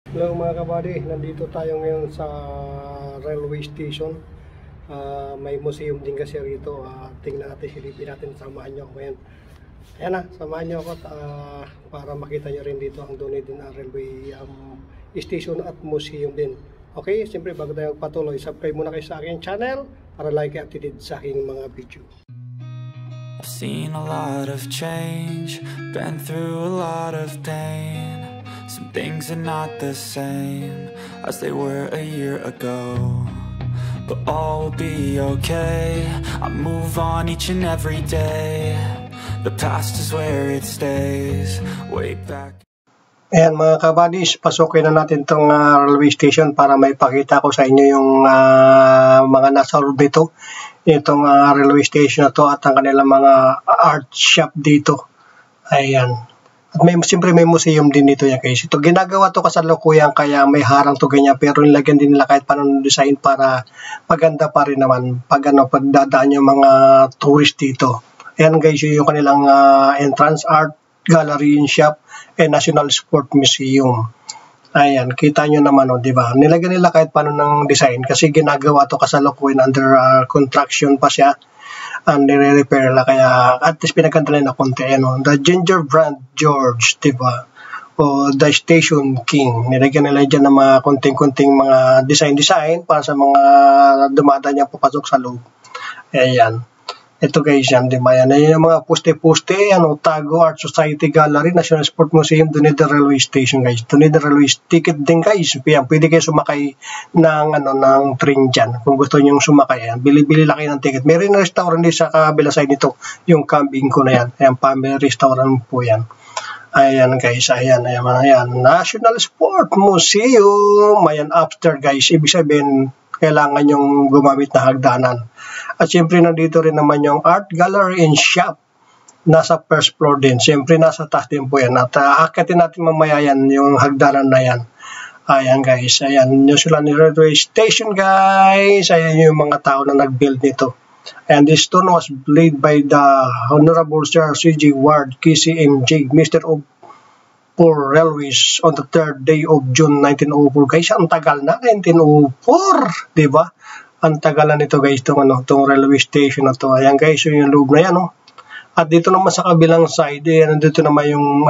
Hello mga kabady, nandito tayo ngayon sa railway station. May museum din kasi rito. Tingnan natin, silipin natin, samahan nyo ako ngayon. Ayan na, samahan nyo ako para makita nyo rin dito ang Dunedin railway station at museum din. Okay, siyempre bago tayo patuloy, subscribe muna kayo sa aking channel para like at updated sa aking mga video. I've seen a lot of change, been through a lot of pain. Some things are not the same as they were a year ago, but all will be okay. I move on each and every day. The past is where it stays, way back. Ayan mga kabadis, pasukin na natin itong railway station para may pakita ko sa inyo yung mga nasa loob dito. Itong railway station na to at ang kanilang mga art shop dito. Ayan. At siyempre may museum din dito yan guys. Ito ginagawa to kasalukuyan kaya may harang to ganyan, pero nilagyan din nila kahit paano design para maganda pa rin naman pagdadaan yung mga tourist dito. Ayan guys, yung kanilang entrance art gallery and shop and National Sport Museum. Ayan, kita nyo naman, di ba? Nilagyan nila kahit paano ng design kasi ginagawa to kasalukuyan, under construction pa siya. Nire-repair la kaya at least pinagkanta na konti. The Gingerbread George, diba? O The Station King. Nilagyan nila dyan ng mga konting-konting mga design para sa mga dumadaan niyang papasok sa loob. Ayan. Ito guys yan, diba? Yan yung mga poste-poste, Tago Art Society Gallery, National Sport Museum, Dunedin Railway Station guys. Dunedin Railway ticket din guys. Yan, pwede kayo sumakay ng train dyan. Kung gusto niyo sumakay, yan. Bili-bili lang kayo ng ticket. Meron na restaurant din sa kabila side nito, yung camping ko na yan. Ayan, family restaurant po yan. Ayan guys, ayan. National Sport Museum. Ayan, after guys, ibig sabihin, kailangan yung gumamit na hagdanan. At siyempre nandito rin naman yung art gallery and shop. Nasa first floor din. Siyempre nasa taas din po yan. At akitin natin mamaya yan, yung hagdanan na yan. Ayan guys, ayan. New Zealand Railway Station guys. Ayan yung mga tao na nag-build nito. And this stone was laid by the Honorable Sir C.G. Ward, KCMJ, Mr. of for Railways on the 3rd day of June 1904. Guys, ang tagal na, 1904, di ba? Ang tagal na nito guys, itong railway station na to. Ayan guys, yung loob na yan, At dito naman sa kabilang side, nandito naman yung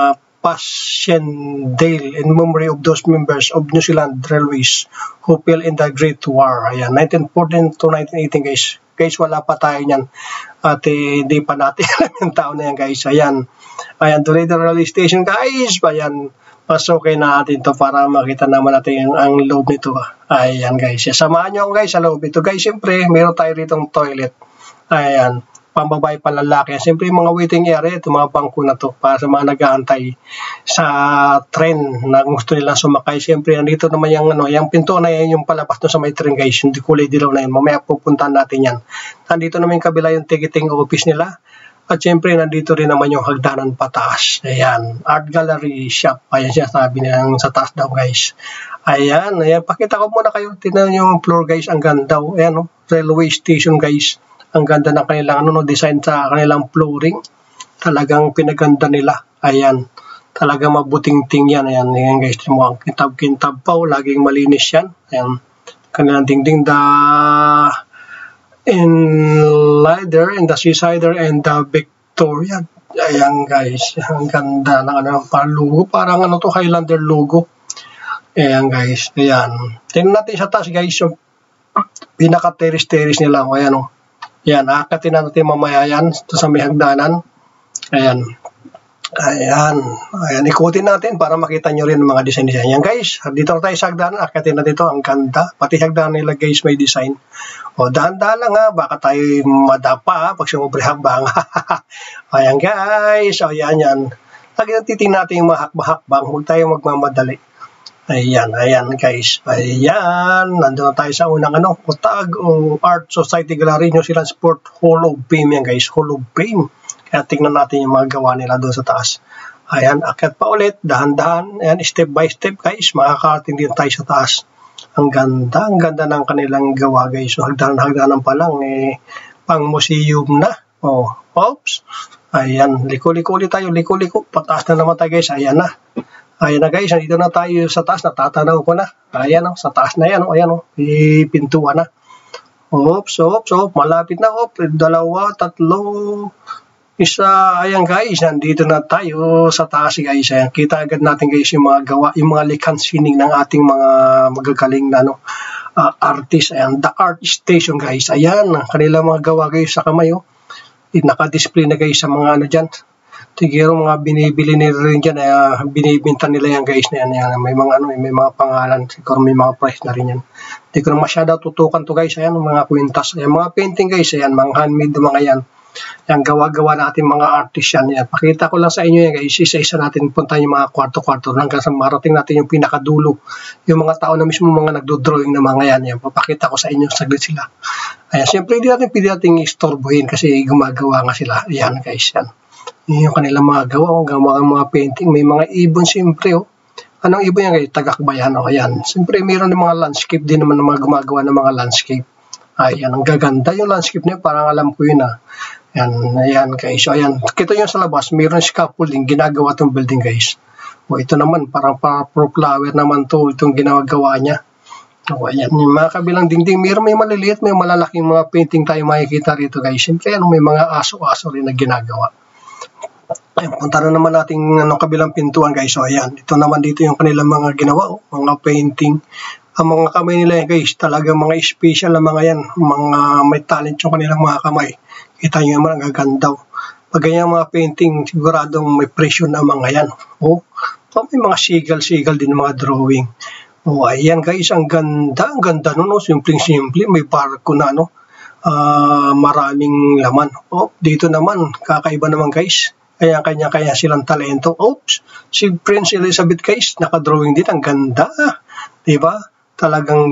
Passchendaele in memory of those members of New Zealand Railways who fell in the Great War. Ayan, 1914 to 1918 guys. Guys, wala pa tayo niyan. At hindi pa natin yung taon na yan guys. Ayan, Dunedin Railway Station guys. Ayan, pasukin natin to para makita naman natin ang loob nito. Ayan guys, samahan nyo guys sa loob. Ito guys, siyempre, meron tayo ritong toilet. Ayan, pambabae palalaki. Siyempre, yung mga waiting area, ito mga bangko na to para sa mga nag-aantay sa train na gusto nilang sumakay. Siyempre, nandito naman yung pinto na yan, yung palabas doon sa may train guys, yung kulay dilaw na yan. Mamaya pupuntahan natin yan. Nandito naman yung kabila yung ticketing office nila. At siyempre, nandito rin naman yung hagdanan pataas. Ayan, art gallery shop. Ayan siya, sabi nilang sa taas daw guys. Ayan, pakita ko muna kayo. Tingnan yung floor guys, ang ganda. Ayan, railway station guys. Ang ganda ng kanilang design sa kanilang flooring. Talagang pinaganda nila. Ayan, talagang mabuting-ting yan. Ayan guys, ang kintab-kintab pa. Laging malinis yan. Ayan, kanilang dingding in the Seasider and the Victoria. Ayan guys, ang ganda ng parang logo, parang Highlander logo. Ayan guys, ayan. Tingnan natin sa taas guys, yung pinaka-terrace nila. Ayan Ayan, aakatin natin mamaya yan sa may hagdanan. Ayan, ikutin natin para makita nyo rin ang mga design-design. Yan guys, dito tayo sa hagdanan, akatin natin ito, ang ganda. Pati hagdanan nila guys may design. Dahan-dahan lang baka tayo madapa pag sumubri hakbang. Ayan guys, yan. Lagi titingnan natin yung mga hakbang, huwag tayo magmamadali. Ayan guys, nandun na tayo sa unang Tago Art Society Gallery, New Zealand Sport Hall of Fame yan guys, Hall of Fame. Kaya tingnan natin yung mga gawa nila doon sa taas. Ayan, akyat pa ulit, dahan-dahan. Ayan, step by step guys, makakarating din tayo sa taas. Ang ganda ng kanilang gawa guys. So, hagdanan pa lang, pang museum na. Oops. Ayan, liko-liko ulit tayo, liko-liko. Pataas na naman tayo guys, ayan na. Ayan na guys, nandito na tayo sa taas, natatanaw ko na. Ayan sa taas na yan, ayan may pintuan na. Oops, malapit na, dalawa, tatlo, isa, ayan guys, nandito na tayo sa taas guys. Ayan, kita agad natin guys yung mga gawa, yung mga likhang sining ng ating mga magagaling na artist. Ayan, the art station guys. Ayan, kanilang mga gawa guys sa kamay. Naka-display na guys sa mga dyan. Siguro mga binibili nila rin dyan, binibinta nila yan guys na yan. May mga may mga pangalan, siguro may mga price na rin yan. Hindi ko na masyado tutukan to guys. Ayan, mga kwintas. Ayan, mga painting guys. Ayan, mga handmade mga yan. Yan, gawa-gawa natin mga artist yan. Yan. Pakita ko lang sa inyo yan guys. Isa-isa natin puntahan yung mga kwarto-kwarto hanggang sa marating natin yung pinakadulo. Yung mga tao na mismo mga nagdo-drawing na mga yan. Yan. Papakita ko sa inyo saglit sila. Ayan, siyempre hindi natin istorbohin kasi gumagawa nga sila. Yan guys, yan. Yung kanilang mga gawa, mga painting. May mga ibon siyempre. Anong ibon yan guys? Tagakbayan. Ayan. Siyempre mayroon ng mga landscape din naman ng mga gumagawa ng mga landscape. Ayan, ang gaganda yung landscape niya. Parang alam ko yun Ayan guys. So ayan, kita nyo sa labas, mayroon scaffolding, ginagawa itong building guys. Ito naman, parang pro flower naman itong ginagawa niya. Ayan, yung mga kabilang dingding, may maliliit, may malalaking mga painting tayo makikita rito guys. Siyempre, may mga aso-aso rin na ginagawa. Ayan, punta na naman natin kabilang pintuan guys. So ayan, ito naman dito yung kanilang mga ginawa, mga painting. Ang mga kamay nila guys, talagang mga special na mga yan, mga may talent yung kanilang mga kamay. Kita nyo naman, ang gaganda. Pag ganyan mga painting, siguradong may presyo na mga yan. May mga sigal din mga drawing. Ayan guys, ang ganda nun. Simpleng-simple, may barko na maraming laman. Dito naman, kakaiba naman guys. Kanya-kanya silang talento. Si Prince Elizabeth guys, nakadrawing din, ang ganda. Diba? Talagang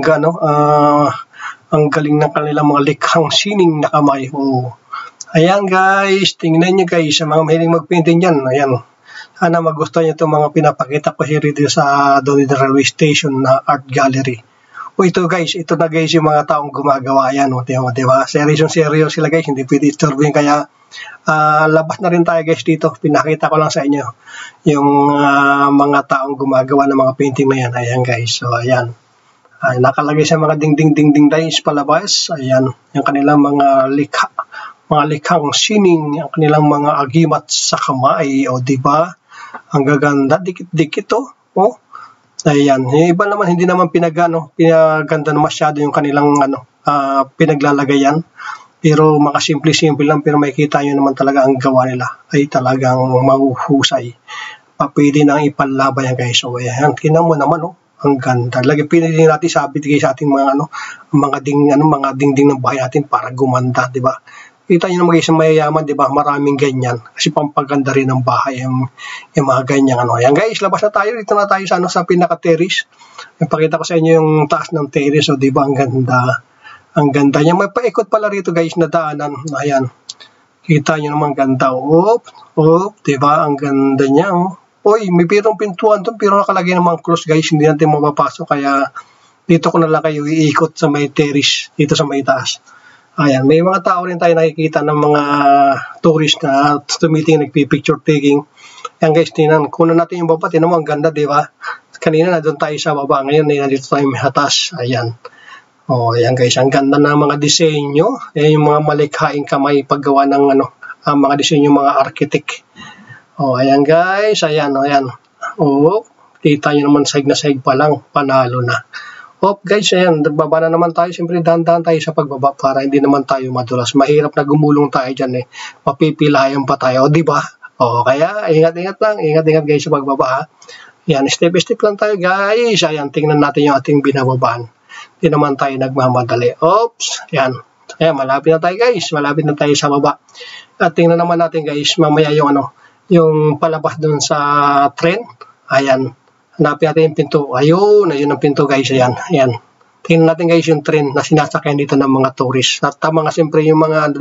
ang galing ng kanilang mga likhang sining na kamay. Ayan guys, tingnan nyo guys, sa mga mahiling magpainting dyan. Ayan, sana magustuhan nyo itong mga pinapakita ko rito sa Dunedin Railway Station na art gallery. Ito guys, ito na guys yung mga taong gumagawa. Ayan, diba? Seryo sila guys, hindi pwede istorbohin. Kaya labas na rin tayo guys dito. Pinakita ko lang sa inyo yung mga taong gumagawa ng mga painting na yan. Ayan guys, so ayan. Nakalagay sa mga dingding guys palabas. Ayan, yung kanilang mga likhang sining, ang kanilang mga agimat sa kamay. Diba? Ang gaganda, dikit-dikit Ayan, yung iba naman hindi naman pinaganda na masyado yung kanilang pinaglalagayan. Pero mga simple lang, pero makikita nyo naman talaga ang gawa nila ay talagang mahuhusay. Pwede nang ipalabay yan guys. So ayan, tingnan mo naman ang ganda. Lagi pinili natin sabit guys sa ating mga dingding ng bahay natin para gumanda, di ba? Kita nyo naman guys, mayayaman, di ba? Maraming ganyan. Kasi pampaganda rin ng bahay yung mga ganyan. Ayan guys, labas na tayo. Dito na tayo sa pinaka-terrace. Ipakita ko sa inyo yung taas ng terrace. So, di ba? Ang ganda. Ang ganda niya. May paikot pala rito guys na daanan. Ayan. Kita nyo naman ganda. Di ba? Ang ganda niya. May pirong pintuan doon, pero nakalagay naman close guys, hindi natin mapapasok, kaya dito ko na lang kayo iikot sa may terrace, dito sa may taas. Ayan, may mga tao rin tayo nakikita ng mga tourist na tumiting, nagpipicture taking. Ayan guys, tinan, kunan natin yung baba, tinan mo, ang ganda, di ba? Kanina na doon tayo sa baba, ngayon nandito tayo may hatas. Ayan. Ayan guys, ang ganda ng mga disenyo. Ayan yung mga malikhaing kamay paggawa ng mga disenyo, mga architect. Ayan guys, ayan. Kita nyo naman, sahig na sahig pa lang, panalo na. Guys, ayan, baba na naman tayo. Siyempre, dahan-dahan tayo sa pagbaba para hindi naman tayo madulas. Mahirap na gumulong tayo dyan Mapipilayan pa tayo, di ba? Kaya, ingat-ingat lang. Ingat-ingat guys sa pagbaba. Ayan, step-step lang tayo guys. Ayan, tingnan natin yung ating binababaan. Hindi naman tayo nagmamadali. Ayan. Ayan, malapit na tayo guys. Malapit na tayo sa baba. At tingnan naman natin guys, mamaya yung palabas doon sa tren. Ayan. Hanapin natin yung pinto. Ayun ang pinto guys. Ayan. Tingnan natin guys yung tren na sinasakyan dito ng mga tourist. At tama nga siyempre yung mga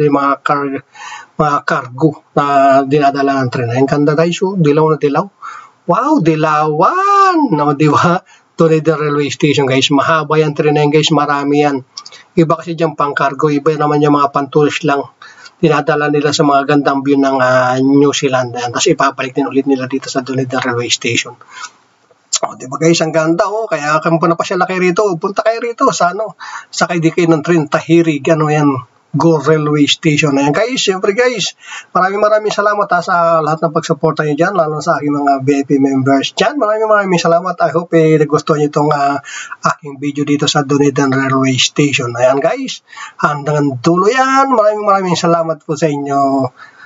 cargo na dinadala ng tren. Ayan, ganda guys. Dilaw na dilaw. Wow, dilawan! Di ba? Dunedin Railway Station guys. Mahaba yan tren na yan guys. Marami yan. Iba kasi dyan pang cargo. Iba naman yung mga pan-tourist lang. Dinadala nila sa mga gandang view ng New Zealand. Tapos ipapalik din ulit nila dito sa Dunedin Railway Station. O, di ba guys, ang ganda, kaya kung napasyala kayo rito, punta kayo rito sa sakay di kayo ng train, Tahirig, yan, Go Railway Station. Ayan guys, syempre guys, maraming salamat sa lahat ng pagsuporta nyo dyan, lalo sa aking mga VIP members dyan. Maraming salamat. I hope nagustuhan nyo itong aking video dito sa Dunedin Railway Station. Ayan guys, hanggang dulo yan. Maraming salamat po sa inyo.